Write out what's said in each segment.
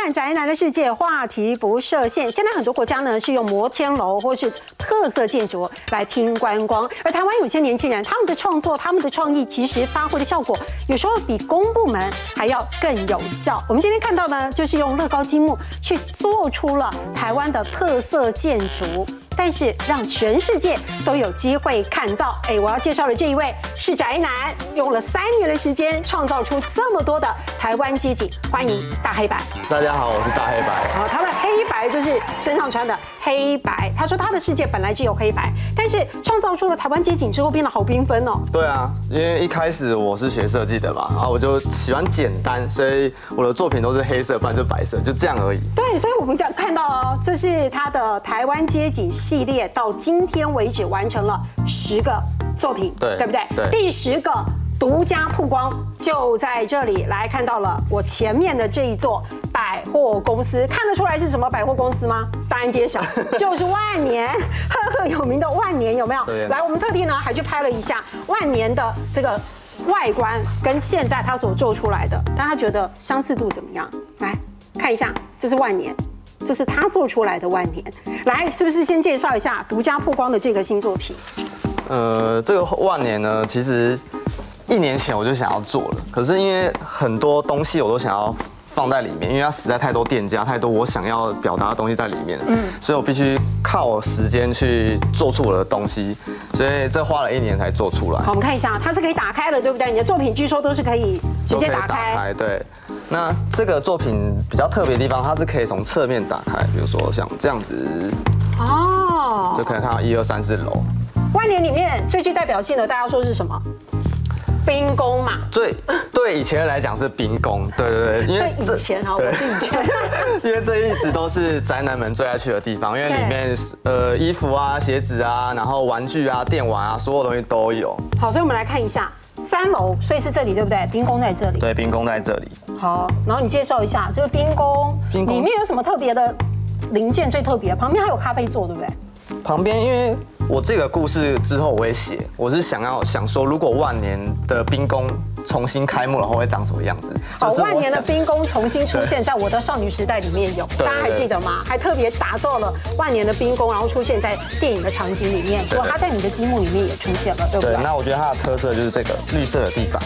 看宅男的世界，话题不设限。现在很多国家呢是用摩天楼或是特色建筑来拼观光，而台湾有些年轻人，他们的创作、他们的创意，其实发挥的效果有时候比公部门还要更有效。我们今天看到呢，就是用乐高积木去做出了台湾的特色建筑。 但是让全世界都有机会看到，我要介绍的这一位是宅男，用了3年的时间创造出这么多的台湾街景。欢迎大黑白。 大家好，我是大黑白。 好，他的黑白就是身上穿的黑白。他说他的世界本来就有黑白，但是创造出了台湾街景之后变得好缤纷哦。 对啊，因为一开始我是学设计的嘛，然后我就喜欢简单，所以我的作品都是黑色，不然就白色，就这样而已。 对，所以我们看到哦，这是他的台湾街景系列，到今天为止完成了10个作品，对不对？ 对。 第10个独家曝光就在这里，来看到了我前面的这一座百货公司，看得出来是什么百货公司吗？答案揭晓，就是万年，赫赫有名的万年，有没有？来，我们特地呢还去拍了一下万年的这个外观，跟现在他所做出来的，大家觉得相似度怎么样？来看一下，这是万年。 这是他做出来的万年，来，是不是先介绍一下独家曝光的这个新作品？ 这个万年呢，其实1年前我就想要做了，可是因为很多东西我都想要放在里面，因为它实在太多店家，太多我想要表达的东西在里面，所以我必须靠时间去做出我的东西，所以这花了1年才做出来。 好，我们看一下，它是可以打开的，对不对？你的作品据说都是可以直接打开， 对。 那这个作品比较特别的地方，它是可以从侧面打开，比如说像这样子，哦，就可以看到1、2、3、4楼。 万年里面最具代表性的，大家说是什么？冰宫嘛。对以前来讲是冰宫，对，因为以前哈，我是以前， 因为这一直都是宅男们最爱去的地方，因为里面衣服啊、鞋子啊，然后玩具啊、电玩啊，所有东西都有。 好，所以我们来看一下。 3楼，所以是这里对不对？冰宫在这里。 对，冰宫在这里。 好，然后你介绍一下这个冰宫，里面有什么特别的零件？最特别，旁边还有咖啡座，对不对？ 旁边，因为我这个故事之后我会写，我是想说，如果万年的冰宫重新开幕，然后会长什么样子？ 好，万年的冰宫重新出现在我的少女时代里面有，大家还记得吗？还特别打造了万年的冰宫，然后出现在电影的场景里面，结果它在你的积木里面也出现了，对不对？ 对，那我觉得它的特色就是这个绿色的地板。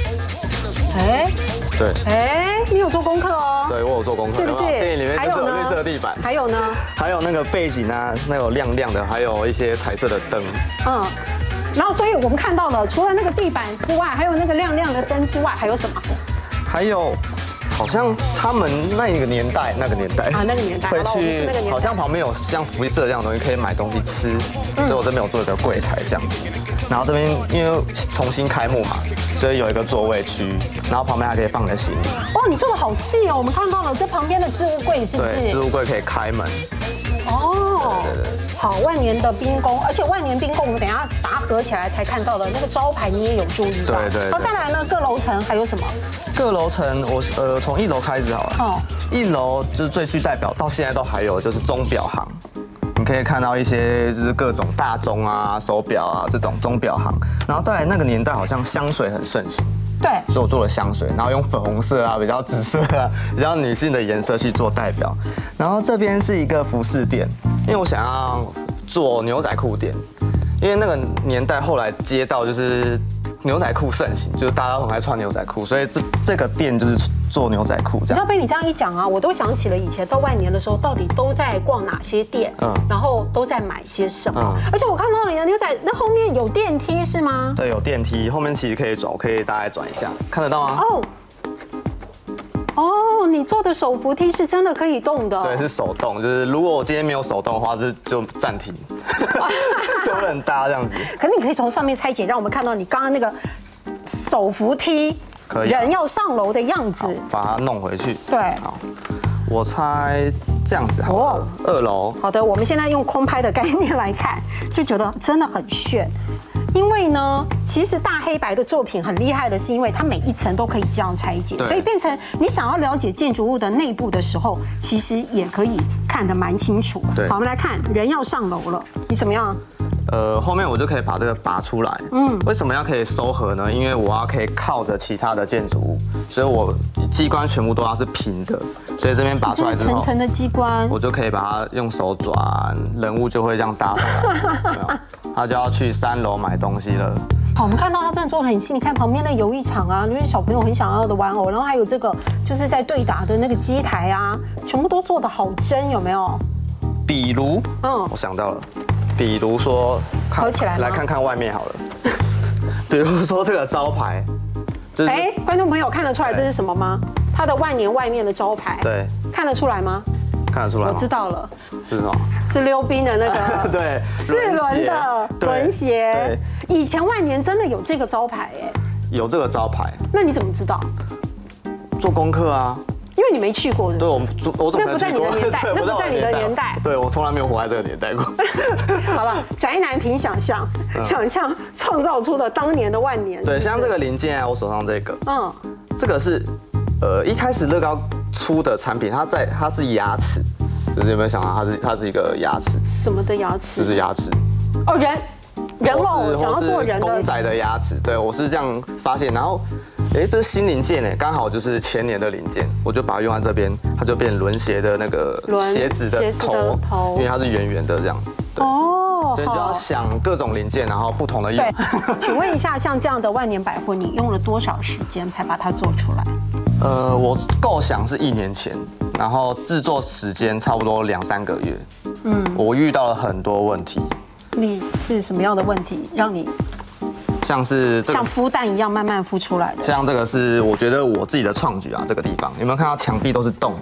对， 你有做功课哦？ 对，我有做功课， 是不是？ 电影里面就是有绿色的地板， 还有呢？ 还有那个背景啊，那有亮亮的，还有一些彩色的灯。 然后所以我们看到了，除了那个地板之外，还有那个亮亮的灯之外，还有什么？ 还有。 好像他们那个年代会去，好像旁边有像福利社这样的东西可以买东西吃，所以我这边有做一个柜台这样子。然后这边因为重新开幕嘛，所以有一个座位区，然后旁边还可以放你的行李。 哦，你做的好细哦！我们看到了这旁边的置物柜是不是？ 对，置物柜可以开门。哦，对。 好，万年的冰宫，而且万年冰宫我们等一下把它合起来才看到的那个招牌，你也有注意到。 对。 好，再来呢，各楼层还有什么？ 各楼层我从1楼开始好了。1楼就是最具代表，到现在都还有，就是钟表行。你可以看到一些就是各种大钟啊、手表啊这种钟表行。然后再来那个年代好像香水很盛行。 对， 所以我做了香水，然后用粉红色啊、比较紫色啊、比较女性的颜色去做代表。然后这边是一个服饰店，因为我想要做牛仔裤店，因为那个年代后来街道就是牛仔裤盛行，就是大家都很爱穿牛仔裤，所以这个店就是做牛仔裤这样。你知道被你这样一讲啊，我都想起了以前到万年的时候，到底都在逛哪些店，然后都在买些什么。而且我看到你的牛仔，那后面有电梯是吗？ 对，有电梯，后面其实可以转，我可以大概转一下，看得到吗？ 哦，你做的手扶梯是真的可以动的。 对，是手动，就是如果我今天没有手动的话，就暂停，就会很大这样子。 可是你可以从上面拆解，让我们看到你刚刚那个手扶梯，人要上楼的样子， 把它弄回去。 对， 好，我猜这样子好了，2楼。 好的，我们现在用空拍的概念来看，就觉得真的很炫。因为呢，其实大黑白的作品很厉害的是，因为它每一层都可以这样拆解，所以变成你想要了解建筑物的内部的时候，其实也可以看得蛮清楚。好，我们来看人要上楼了，你怎么样？ 后面我就可以把这个拔出来。为什么要可以收合呢？因为我要可以靠着其他的建筑物，所以我机关全部都要是平的。所以这边拔出来之后， 层层的机关， 我就可以把它用手转，人物就会这样搭上来。他就要去3楼买东西了。 好，我们看到它真的做得很细。你看旁边的游艺场啊，就是小朋友很想要的玩偶，然后还有这个就是在对打的那个机台啊，全部都做得好真，有没有？ 比如，我想到了。比如说， 合起来来看看外面好了。比如说这个招牌， 观众朋友看得出来这是什么吗？它的万年外面的招牌， 对， 看得出来吗？ 看得出来， 我知道了， 是什么？ 是溜冰的那个， 对 ，4轮的轮鞋。以前万年真的有这个招牌哎， 有这个招牌。 那你怎么知道？ 做功课啊。 因为你没去过， 对，我怎么不在你的年代？那不在你的年代。 对，我从来没有活在这个年代过。 好了，宅男凭想象，创造出的当年的万年。 对，像这个零件啊，我手上这个，这个是一开始乐高出的产品，它是牙齿，就是有没有想到它是一个牙齿？ 什么的牙齿？ 就是牙齿。 哦，人偶，想要做人的公仔的牙齿。对，我是这样发现，然后。这是新零件哎，刚好就是前年的零件，我就把它用在这边，它就变轮鞋的那个鞋子的头，因为它是圆圆的这样。哦，所以就要想各种零件，然后不同的用。 对，请问一下，像这样的万年百货，你用了多少时间才把它做出来？ 我构想是1年前，然后制作时间差不多2、3个月。我遇到了很多问题。 你是什么样的问题让你？ 像是像孵蛋一样慢慢孵出来的。 像这个是我觉得我自己的创举啊，这个地方有没有看到墙壁都是洞？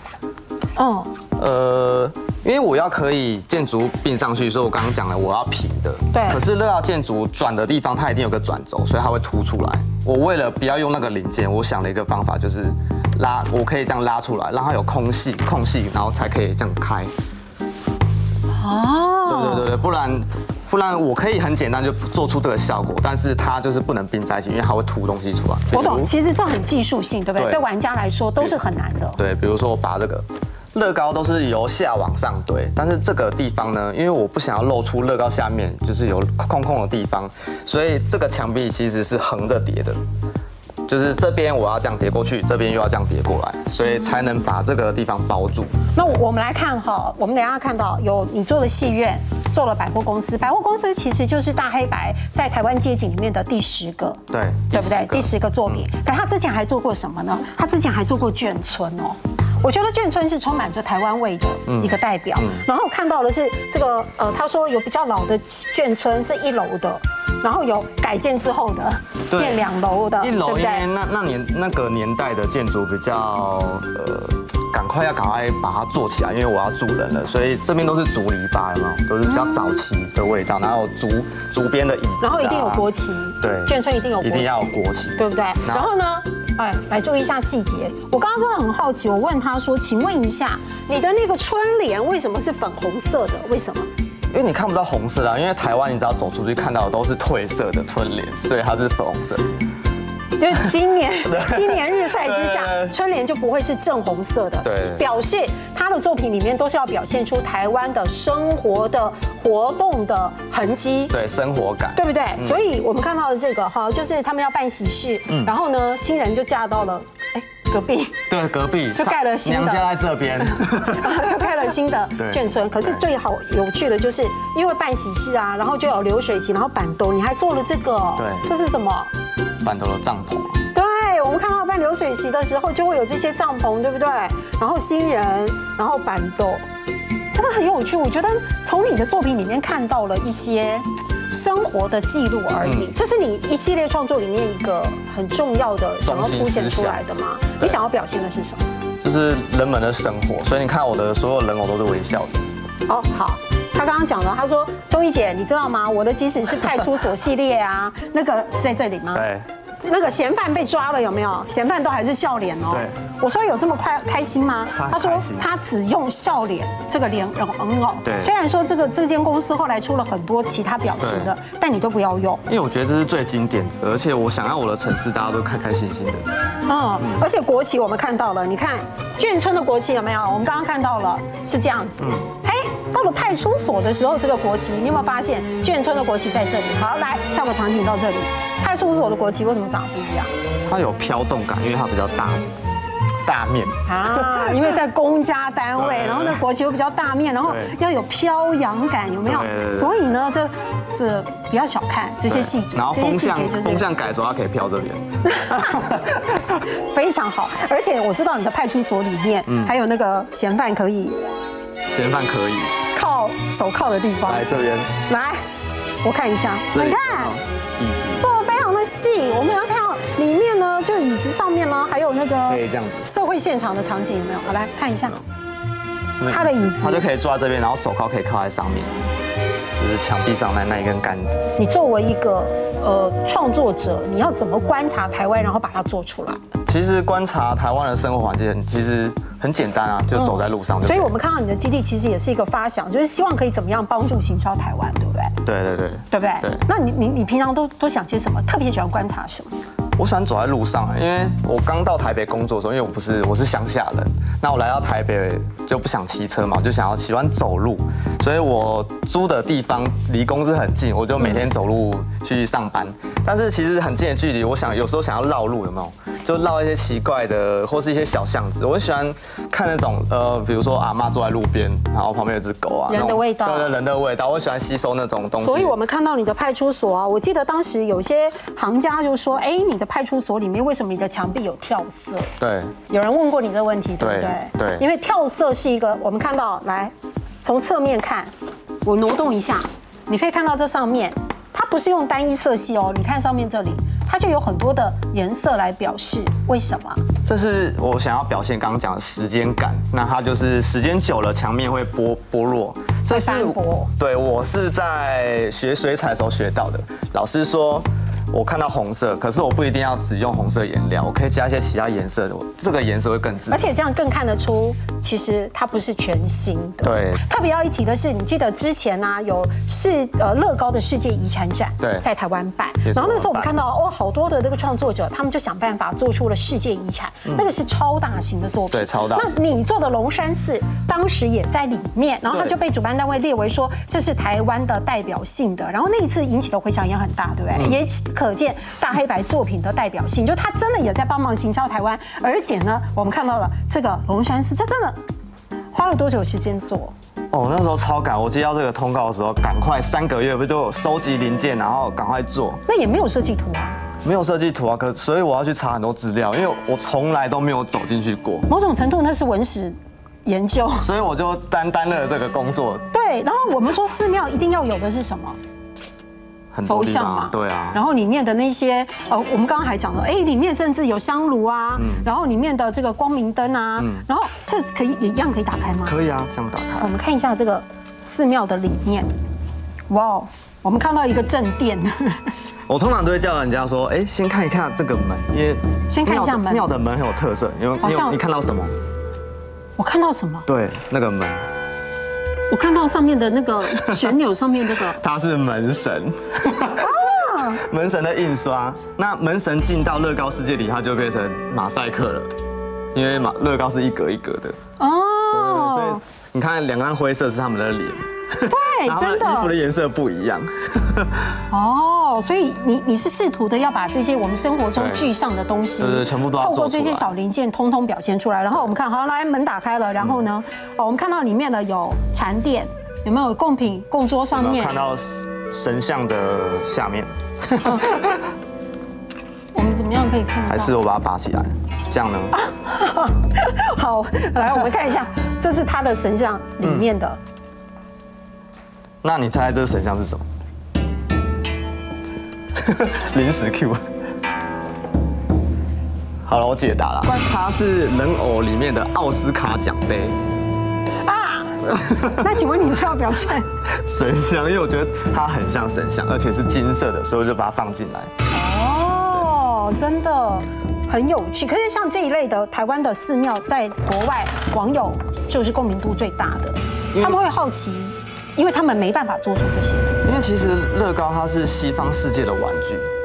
因为我要可以建筑并上去，所以我刚刚讲了我要平的。 对。 可是乐高建筑转的地方它一定有个转轴，所以它会凸出来。我为了不要用那个零件，我想了一个方法，就是我可以这样拉出来，让它有空隙，然后才可以这样开。对，不然我可以很简单就做出这个效果，但是它就是不能并在一起，因为它会凸东西出来。 我懂，其实这很技术性，对不对？对玩家来说都是很难的。 对，比如说我把这个乐高都是由下往上堆，但是这个地方呢，因为我不想要露出乐高下面就是有空的地方，所以这个墙壁其实是横着叠的。就是这边我要这样叠过去，这边又要这样叠过来，所以才能把这个地方包住。 那我们来看哈，我们等一下看到有你做的戏院，做了百货公司，百货公司其实就是大黑白在台湾街景里面的第10个，对不对？第10个作品。可是他之前还做过什么呢？他之前还做过眷村哦。我觉得眷村是充满着台湾味的一个代表。然后看到的是这个他说有比较老的眷村是1楼的。然后有改建之后的变2楼的 ，1楼因为那个年代的建筑比较赶快把它做起来，因为我要住人了，所以这边都是竹篱笆，有没有？都是比较早期的味道，然后竹编的椅子， 然后一定有国旗，对，眷村一定要有国旗，对不对？然后呢，来注意一下细节。我刚刚真的很好奇，我问他说，请问一下，你的那个春联为什么是粉红色的？为什么？ 因为你看不到红色啊，因为台湾你只要走出去看到的都是褪色的春联，所以它是粉红色。 就今年日晒之下，春联就不会是正红色的， 对， 表示他的作品里面都是要表现出台湾的生活的活动的痕迹， 对，生活感， 对不对？所以我们看到的这个哈，就是他们要办喜事，然后呢，新人就嫁到了隔壁， 对，隔壁就盖了新的， 娘家在这边， 就盖了新的眷村。可是最好有趣的就是，因为办喜事啊，然后就有流水席，然后板斗，你还做了这个， 对， 这是什么？ 板斗的帐篷。 对，我们看到办流水席的时候，就会有这些帐篷，对不对？然后新人，然后板斗，真的很有趣。我觉得从你的作品里面看到了一些生活的记录而已，这是你一系列创作里面一个很重要的想要凸显出来的吗？你想要表现的是什么？ 就是人们的生活，所以你看我的所有人偶都是微笑的。 哦，好。他刚刚讲了，他说：“钟怡姐，你知道吗？我的即使是派出所系列啊，那个在这里吗？ 对， 那个嫌犯被抓了有没有？嫌犯都还是笑脸哦。对，我说有这么开心吗？他说他只用笑脸这个人偶。对，虽然说这间公司后来出了很多其他表情的，但你都不要用， 因为我觉得这是最经典的，而且我想要我的城市大家都开开心心的。 而且国旗我们看到了，你看眷村的国旗有没有？我们刚刚看到了是这样子。到了派出所的时候，这个国旗你有没有发现眷村的国旗在这里？好，来跳个场景到这里，派出所的国旗为什么长得不一样？ 它有飘动感，因为它比较大面啊，因为在公家单位，然后呢国旗会比较大面，然后要有飘扬感，有没有？所以呢，这不要小看这些细节。 然后风向改的时候，它可以飘这边， 非常好。而且我知道你的派出所里面还有那个嫌犯可以手铐的地方， 来这边， 来，我看一下，你看椅子做得非常的细。我们要看到里面呢，就椅子上面呢，还有那个可以这样子社会现场的场景有没有？好，来看一下，他的椅子， 他就可以坐在这边，然后手铐可以靠在上面，就是墙壁上那一根杆子。 你作为一个创作者，你要怎么观察台湾，然后把它做出来？ 其实观察台湾的生活环境，其实很简单啊，就走在路上。 所以我们看到你的基地其实也是一个发想，就是希望可以怎么样帮助行销台湾，对不对？ 对不对？ 对。 那你平常都想些什么？特别喜欢观察什么？ 我喜欢走在路上，因为我刚到台北工作的时候，因为我是乡下人，那我来到台北就不想骑车嘛，我就喜欢走路，所以我租的地方离公司很近，我就每天走路去上班。但是其实很近的距离，有时候想要绕路，有没有？就绕一些奇怪的或是一些小巷子。我很喜欢看那种比如说阿嬷坐在路边，然后旁边有只狗啊， 人的味道， 对，人的味道，我喜欢吸收那种东西。 所以我们看到你的派出所啊，我记得当时有些行家就说，你的派出所里面为什么你的墙壁有跳色？ 对， 有人问过你这个问题，对不对？ 对， 因为跳色是一个，我们看到，来从侧面看，我挪动一下，你可以看到这上面，它不是用单一色系哦，你看上面这里，它就有很多的颜色来表示，为什么？ 这是我想要表现刚刚讲的时间感，那它就是时间久了墙面会剥落。这是对，我是在学水彩的时候学到的。老师说，我看到红色，可是我不一定要只用红色颜料，我可以加一些其他颜色的，这个颜色会更自然。 而且这样更看得出，其实它不是全新的。 对。 特别要一提的是，你记得之前呢有乐高的世界遗产展，在台湾办，然后那时候我们看到好多的这个创作者，他们就想办法做出了世界遗产，那个是超大型的作品， 对，超大。 那你做的龙山寺当时也在里面，然后它就被主办单位列为说这是台湾的代表性的，然后那一次引起的回响也很大，对不对？也可见大黑白作品的代表性，就他真的也在帮忙行销台湾，而且呢，我们看到了这个龙山寺，这真的花了多久时间做？ 那时候超赶，我接到这个通告的时候，赶快3个月不就收集零件，然后赶快做。 那也没有设计图啊？ 没有设计图啊，所以我要去查很多资料，因为我从来都没有走进去过。 某种程度那是文史研究， 所以我就担了这个工作。 对，然后我们说寺庙一定要有的是什么？佛像嘛， 对啊。 然后里面的那些我们刚刚还讲了，里面甚至有香炉啊，然后里面的这个光明灯啊，然后这也一样可以打开吗？ 可以啊，这样打开。 我们看一下这个寺庙的里面，哇，我们看到一个正殿。 我通常都会叫人家说，先看一看这个门，因为先看一下门。 庙的门很有特色，你看到什么？ 我看到什么？ 对，那个门。 我看到上面的那个旋钮上面这个， 它是门神。门神的印刷，那门神进到乐高世界里，它就变成马赛克了，因为乐高是一格一格的。所以你看两岸灰色是他们的脸。 对，真的。 衣服的颜色不一样。 所以你是试图的要把这些我们生活中具象的东西， 全部都要透过这些小零件，通通表现出来。然后我们看，好，来门打开了，然后呢，我们看到里面的有禅垫，有没有贡品供桌上面？ 看到神像的下面。 我们怎么样可以看到？ 还是我把它拔起来，这样呢？ 好，来我们看一下，这是他的神像里面的。 那你猜这个神像是什么？临时 Q。好了，我解答了，它是人偶里面的奥斯卡奖杯。 那请问你是要表现神像？因为我觉得它很像神像，而且是金色的，所以我就把它放进来。 真的很有趣。可是像这一类的台湾的寺庙，在国外网友就是共鸣度最大的，他们会好奇，因为他们没办法做出这些。 因为其实乐高它是西方世界的玩具，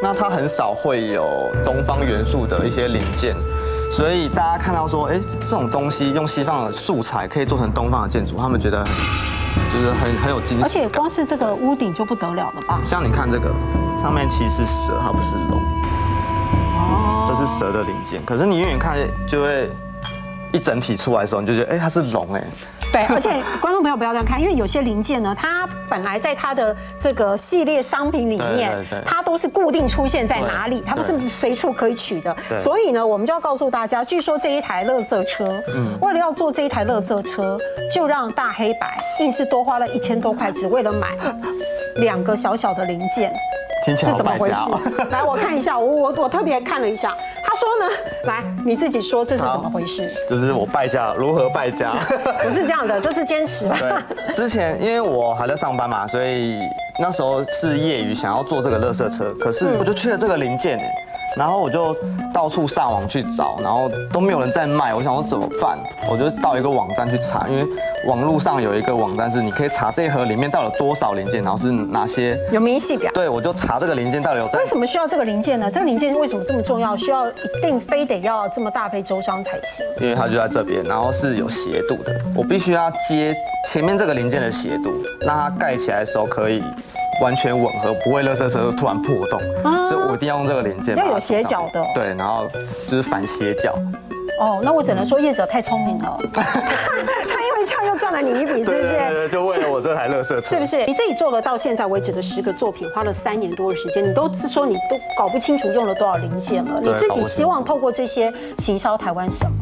那它很少会有东方元素的一些零件，所以大家看到说，哎，这种东西用西方的素材可以做成东方的建筑，他们觉得就是很有惊喜。 而且光是这个屋顶就不得了了吧？ 像你看这个上面其实是蛇，它不是龙。哦，这是蛇的零件，可是你远远看就会一整体出来的时候，你就觉得，哎，它是龙哎。 对，而且观众朋友不要这样看，因为有些零件呢，它本来在它的这个系列商品里面，它都是固定出现在哪里，它不是随处可以取的。所以呢，我们就要告诉大家，据说这一台垃圾车，为了要做这一台垃圾车，就让大黑白硬是多花了1000多块，只为了买2个小小的零件。是怎么回事？来，我看一下，我特别看了一下，他说呢，来你自己说这是怎么回事？ 就是我败家，如何败家？ 不是这样的，这是坚持。 对，之前因为我还在上班嘛，所以那时候是业余想要做这个垃圾车，可是我就缺了这个零件哎。然后我就到处上网去找，然后都没有人在卖。我想说怎么办？我就到一个网站去查，因为网络上有一个网站是你可以查这一盒里面到底有多少零件，然后是哪些有明细表。 对，我就查这个零件到底有在。 为什么需要这个零件呢？这个零件为什么这么重要？需要一定非得要这么大费周章才行？ 因为它就在这边，然后是有斜度的，我必须要接前面这个零件的斜度，让它盖起来的时候可以完全吻合，不会垃圾车突然破洞，所以我一定要用这个零件。 要有斜角的。 对，然后就是反斜角。 哦，那我只能说业者太聪明了，他因为这样又赚了你一笔，是不是？ 对，就为了我这台垃圾车。 是不是？你自己做了到现在为止的10个作品，花了3年多的时间，你都说你都搞不清楚用了多少零件了。你自己希望透过这些行销台湾什么？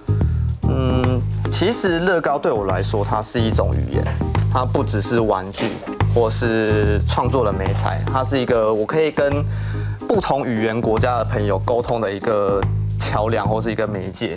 其实乐高对我来说，它是一种语言，它不只是玩具或是创作的媒材，它是一个我可以跟不同语言国家的朋友沟通的一个桥梁或是一个媒介。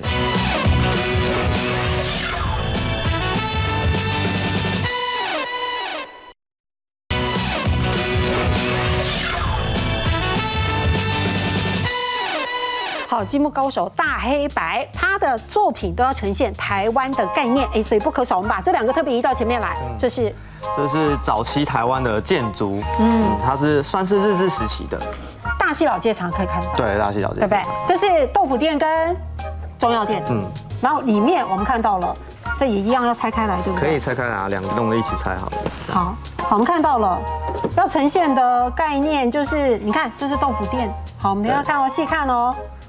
好，积木高手大黑白，他的作品都要呈现台湾的概念，所以不可少。我们把这2个特别移到前面来，这是早期台湾的建筑，它是算是日治时期的。 大溪老街常可以看到， 对，大溪老街， 对不对？这是豆腐店跟中药店，然后里面我们看到了，这也一样要拆开来，对不对？ 可以拆开来，2个栋一起拆好了。 好，我们看到了，要呈现的概念就是，你看，这是豆腐店，好，我们等一下看哦，细看哦。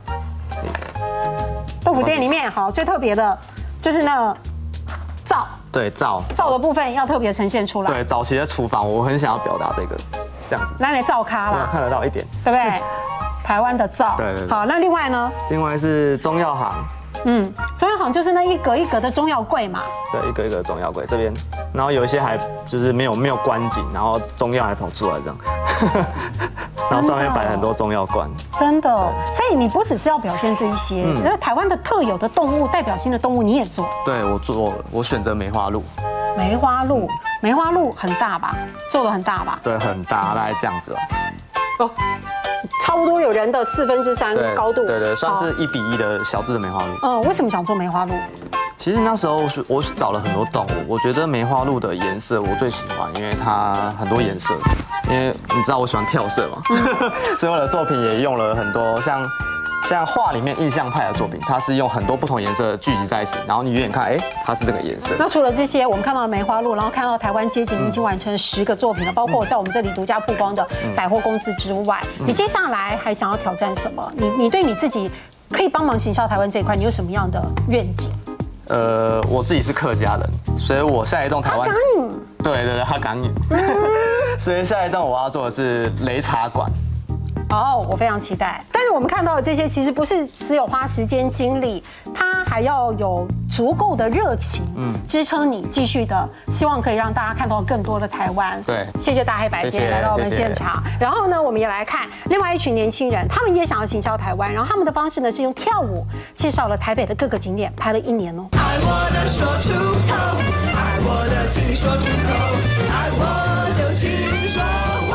豆腐店里面好最特别的就是那灶， 对灶的部分要特别呈现出来。 对，早期的厨房我很想要表达这样子。 来灶咖啦， 看得到一点， 对不对？台湾的灶。 对。 好，那另外呢？ 另外是中药行。 中药行就是那一格一格的中药柜嘛。 对，一格一格的中药柜这边，然后有一些还就是没有关紧，然后中药还跑出来这样。然后上面摆了很多中药罐， 真的，所以你不只是要表现这一些，那台湾的特有的动物、代表性的动物你也做。 对，我做了，我选择梅花鹿。 梅花鹿很大吧？做的很大吧？ 对，很大，大概这样子吧。 哦，差不多有人的3/4高度。 对，算是1比1的小只的梅花鹿。 为什么想做梅花鹿？ 其实那时候我找了很多动物，我觉得梅花鹿的颜色我最喜欢，因为它很多颜色。因为你知道我喜欢跳色嘛，所以我的作品也用了很多像画里面印象派的作品，它是用很多不同颜色聚集在一起，然后你远远看，它是这个颜色。那除了这些，我们看到梅花鹿，然后看到台湾街景已经完成10个作品了，包括在我们这里独家曝光的百货公司之外，你接下来还想要挑战什么？你对你自己可以帮忙行销台湾这一块，你有什么样的愿景？ 我自己是客家人，所以我下一栋台湾，对，哈港语，所以下一栋我要做的是擂茶馆。 我非常期待。但是我们看到的这些，其实不是只有花时间精力，它还要有足够的热情，支撑你继续的，希望可以让大家看到更多的台湾。 对， 谢谢大黑白今天来到我们现场。然后呢，我们也来看另外一群年轻人，他们也想要行销台湾，然后他们的方式呢是用跳舞介绍了台北的各个景点，拍了1年哦。爱我的说出口，爱我的请你说出口，爱我就请你说。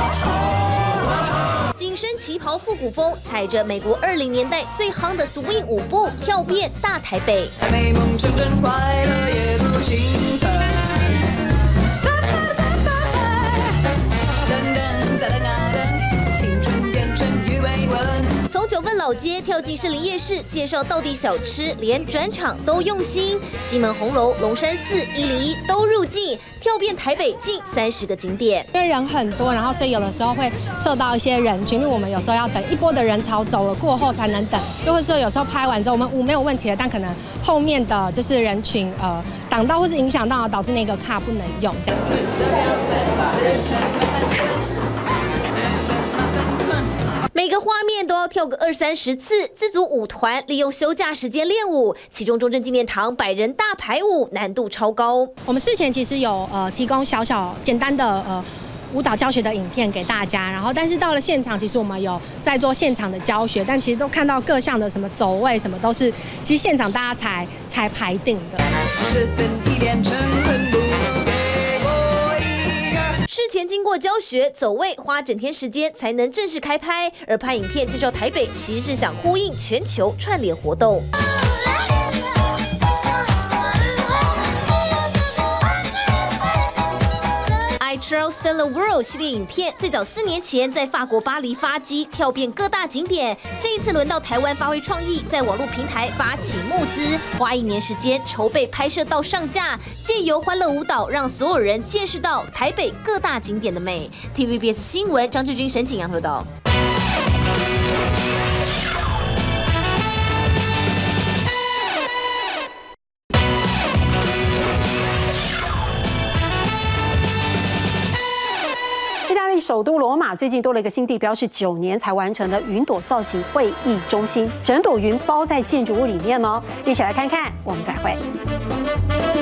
紧身旗袍复古风，踩着美国20年代最夯的 swing 舞步，跳遍大台北。美梦成真，快乐也不兴奋。等等，再等啊等，青春变成跳进士林夜市，介绍道地小吃，连转场都用心。西门红楼、龙山寺、101都入境，跳遍台北近30个景点。 因为人很多，然后所以有的时候会受到一些人群，因为我们有时候要等一波的人潮走了过后才能等，就会说有时候拍完之后我们舞没有问题了，但可能后面的就是人群挡到或是影响到，导致那个卡不能用这样。 每个画面都要跳个20-30次，自组舞团利用休假时间练舞，其中中正纪念堂100人大排舞难度超高。 我们事前其实有提供小简单的舞蹈教学的影片给大家，然后但是到了现场，其实我们有在做现场的教学，但其实都看到各项的什么走位什么都是，其实现场大家才排定的。 事前经过教学走位，花整天时间才能正式开拍。而拍影片介绍台北，其实是想呼应全球串联活动。I Trails the World 系列影片最早4年前在法国巴黎发机，跳遍各大景点。这一次轮到台湾发挥创意，在网络平台发起募资，花1年时间筹备拍摄到上架，借由欢乐舞蹈让所有人见识到台北各大景点的美。TVBS 新闻张志军、沈景阳报道。 意大利首都罗马最近多了一个新地标，是9年才完成的云朵造型会议中心，整朵云包在建筑物里面哦。一起来看看，我们再会。